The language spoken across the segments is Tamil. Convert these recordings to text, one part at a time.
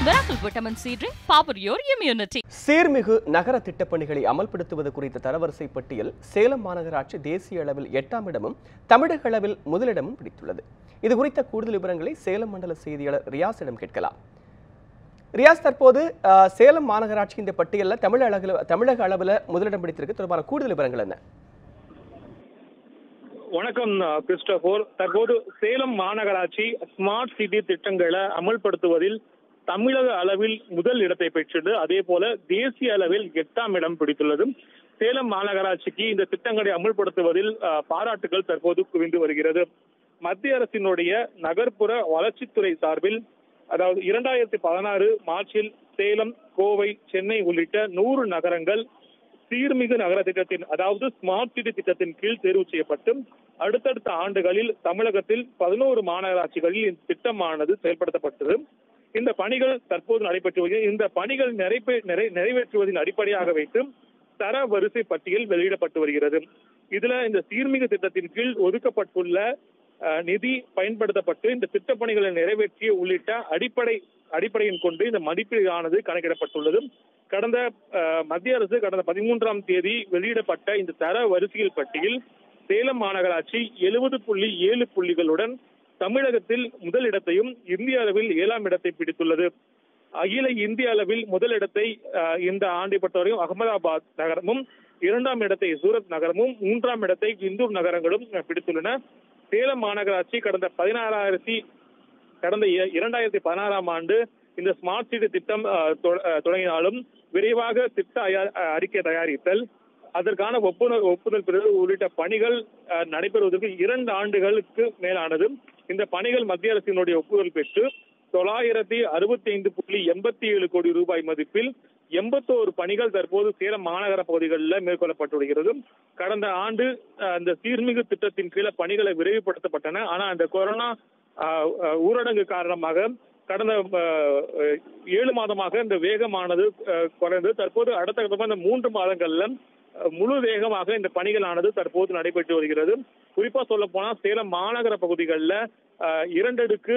Miracle Vitamin C drink, power your immunity. சீர்மிகு நகர திட்டப்பணிகளை அமல்படுத்துவது குறித்த தரவரிசை பட்டியல் சேலம் மாநகராட்சி தேசிய அளவில் 8ஆம் இடமும் தமிழக அளவில் முதலிடமும் பிடித்துள்ளது. இது குறித்த கூடுதல் விவரங்களை சேலம் மண்டல செய்தியாளர் ரியாஸிடம் கேட்கலாம். ரியாஸ், தற்போது சேலம் மாநகராட்சி இந்த பட்டியலில் தமிழக அளவில் முதலிடம் பிடித்திருக்கு. தொடர்பான கூடுதல் விவரங்கள் என்ன? வணக்கம் கிறிஸ்டோபர். தற்போது சேலம் மாநகராட்சி ஸ்மார்ட் சிட்டி திட்டங்களை அமல்படுத்துவதில் தமிழக அளவில் முதல் இடத்தை பெற்றது. அதே போல தேசிய அளவில் 8ஆம் இடம் பிடித்துள்ளது. சேலம் மாநகராட்சிக்கு இந்த திட்டங்களை அமல்படுத்துவதில் பாராட்டுகள் தற்போது குவிந்து வருகிறது. மத்திய அரசினுடைய நகர்ப்புற வளர்ச்சித்துறை சார்பில், அதாவது 2016 மார்ச்சில் சேலம், கோவை, சென்னை உள்ளிட்ட 100 நகரங்கள் சீர்மிகு நகர திட்டத்தின், அதாவது ஸ்மார்ட் சிட்டி திட்டத்தின் கீழ் தேர்வு செய்யப்பட்டு அடுத்தடுத்த ஆண்டுகளில் தமிழகத்தில் 11 மாநகராட்சிகளில் இந்த திட்டமானது செயல்படுத்தப்பட்டது. இந்த பணிகள் தற்போது நடைபெற்று வருகிறது. இந்த பணிகள் நிறைவேற்றுவதின் அடிப்படையாக வைத்து தர வரிசை பட்டியல் வெளியிடப்பட்டு வருகிறது. இதுல இந்த சீர்மிகு திட்டத்தின் கீழ் ஒதுக்கப்பட்டுள்ள நிதி பயன்படுத்தப்பட்டு இந்த திட்டப்பணிகளை நிறைவேற்றிய உள்ளிட்ட அடிப்படையின் கொண்டு இந்த மதிப்பீடானது கணக்கிடப்பட்டுள்ளது. கடந்த மத்திய அரசு கடந்த 13ஆம் தேதி வெளியிடப்பட்ட இந்த தர வரிசையில் பட்டியல் சேலம் மாநகராட்சி 70.7 புள்ளிகளுடன் தமிழகத்தில் முதல் இடத்தையும் இந்திய அளவில் 7ஆம் இடத்தை பிடித்துள்ளது. அகில இந்திய அளவில் முதல் இடத்தை இந்த ஆண்டை பொறுத்தவரையும் அகமதாபாத் நகரமும், 2ஆம் இடத்தை சூரத் நகரமும், 3ஆம் இடத்தை இந்தூர் நகரங்களும் பிடித்துள்ளன. சேலம் மாநகராட்சி கடந்த 2016ஆம் ஆண்டு இந்த ஸ்மார்ட் சிட்டி திட்டம் தொடங்கினாலும் விரைவாக திட்ட அறிக்கை தயாரித்தல், அதற்கான ஒப்புதல் பெறுதல் உள்ளிட்ட பணிகள் நடைபெறுவதற்கு 2 ஆண்டுகளுக்கு மேலானது. இந்த பணிகள் மத்திய அரசினுடைய ஒப்புதல் பெற்று 965.87 கோடி ரூபாய் மதிப்பில் 81 பணிகள் தற்போது சேலம் மாநகர பகுதிகளில் மேற்கொள்ளப்பட்டு வருகிறது. கடந்த ஆண்டு அந்த சீர்மிகு திட்டத்தின் கீழே பணிகளை விரைவுபடுத்தப்பட்டன. ஆனால் அந்த கொரோனா ஊரடங்கு காரணமாக கடந்த 7 மாதமாக இந்த வேகமானது குறைந்து தற்போது அடுத்த கட்டமாக இந்த 3 மாதங்கள்ல முழு வேகமாக இந்த பணிகளானது தற்போது நடைபெற்று வருகிறது. குறிப்பா சொல்ல போனா சேலம் மாநகர பகுதிகளில் 2 அடுக்கு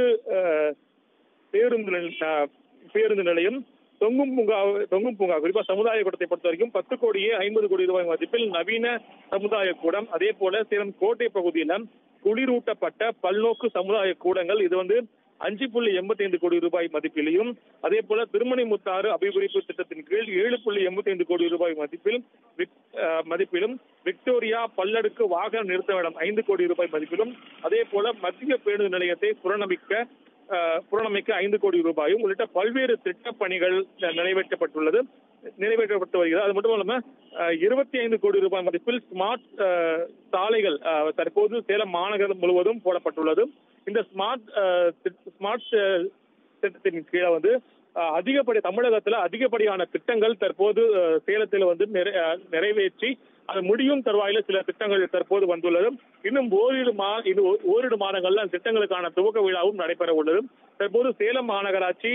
பேருந்து நிலையம், தொங்கும் பூங்கா குறிப்பா சமுதாய கூடத்தை பொறுத்த வரைக்கும் 10.50 கோடி ரூபாய் மதிப்பில் நவீன சமுதாய கூடம், அதே போல சேலம் கோட்டை பகுதியில குளிரூட்டப்பட்ட பல்நோக்கு சமுதாய கூடங்கள், இது 5.85 கோடி ரூபாய் மதிப்பிலையும், அதே போல திருமணி முத்தாறு அபிவிருத்தி திட்டத்தின் கீழ் 7.85 கோடி ரூபாய் மதிப்பிலும் விக்டோரியா பல்லடுக்கு வாகன நிறுத்தமிடம் 5 கோடி ரூபாய் மதிப்பிலும், அதே போல மத்திய பேருந்து நிலையத்தை புறணமைக்க 5 கோடி ரூபாயும் உள்ளிட்ட பல்வேறு திட்டப் பணிகள் நிறைவேற்றப்பட்டு வருகிறது. அது மட்டும் இல்லாம 25 கோடி ரூபாய் மதிப்பில் ஸ்மார்ட் சாலைகள் தற்போது சேலம் மாநகரம் முழுவதும் போடப்பட்டுள்ளது. இந்த ஸ்மார்ட் திட்டத்தின் கீழே தமிழகத்துல அதிகப்படியான திட்டங்கள் தற்போது சேலத்தில் நிறைவேற்றி அது முடியும் தருவாயில சில திட்டங்கள் தற்போது வந்துள்ளது. இன்னும் ஓரிரு மாதங்கள்ல திட்டங்களுக்கான துவக்க விழாவும் நடைபெற உள்ளது. தற்போது சேலம் மாநகராட்சி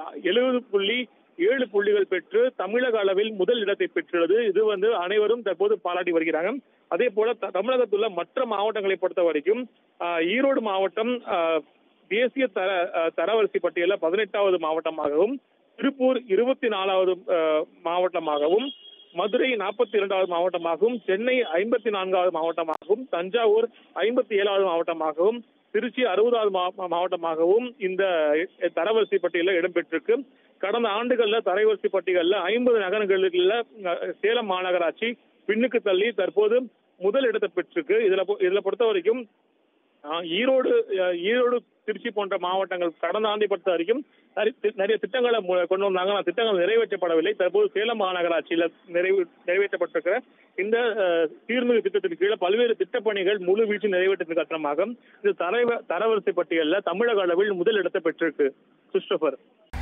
70.7 புள்ளிகள் பெற்று தமிழக அளவில் முதல் இடத்தை பெற்றுள்ளது. இது அனைவரும் தற்போது பாராட்டி வருகிறாங்க. அதே போல தமிழகத்துள்ள மற்ற மாவட்டங்களை பொறுத்த வரைக்கும் ஈரோடு மாவட்டம் தேசிய தரவரிசை பட்டியலில் 18வது மாவட்டமாகவும், திருப்பூர் 24வது மாவட்டமாகவும், மதுரை 42வது மாவட்டமாகவும், சென்னை 54வது மாவட்டமாகவும், தஞ்சாவூர் 57வது மாவட்டமாகவும், திருச்சி 60வது மாவட்டமாகவும் இந்த தரவரிசை பட்டியலில் இடம்பெற்றிருக்கு. கடந்த ஆண்டுகளில் தரவரிசை பட்டியலில் 50 நகரங்களில் சேலம் மாநகராட்சி பின்னுக்கு தள்ளி தற்போது முதல் இடத்தை பெற்றிருக்கு. இதுல பொறுத்த வரைக்கும் ஈரோடு, திருச்சி போன்ற மாவட்டங்கள் கடந்த ஆண்டை பொறுத்த வரைக்கும் நிறைய திட்டங்களை கொண்டு வந்தாங்க. திட்டங்கள் நிறைவேற்றப்படவில்லை. தற்போது சேலம் மாநகராட்சியில் நிறைவேற்றப்பட்டிருக்கிற இந்த சீர்மிகு திட்டத்தின் கீழே பல்வேறு திட்டப்பணிகள் முழு வீழ்ச்சி நிறைவேற்றத்தின் காரணமாக இந்த தரவரிசை பட்டியலில் தமிழக அளவில் முதல் இடத்தை பெற்றிருக்கு. Christopher.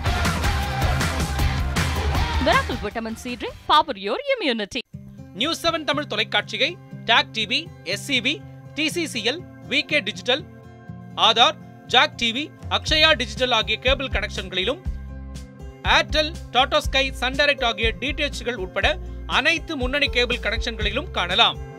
Miracle Vitamin C drink, power your immunity. News 7 Tamil தொலைக்காட்சியை டாக் TV, SCB, TCCL, VK digital, Aadhaar, jack TV, Akshaya digital ஆகிய கேபிள் கனெக்ஷன்களிலும், Airtel, Tata sky, Sun Direct ஆகிய DTHகள் உட்பட அனைத்து முன்னணி கேபிள் கனெக்ஷன்களிலும் காணலாம்.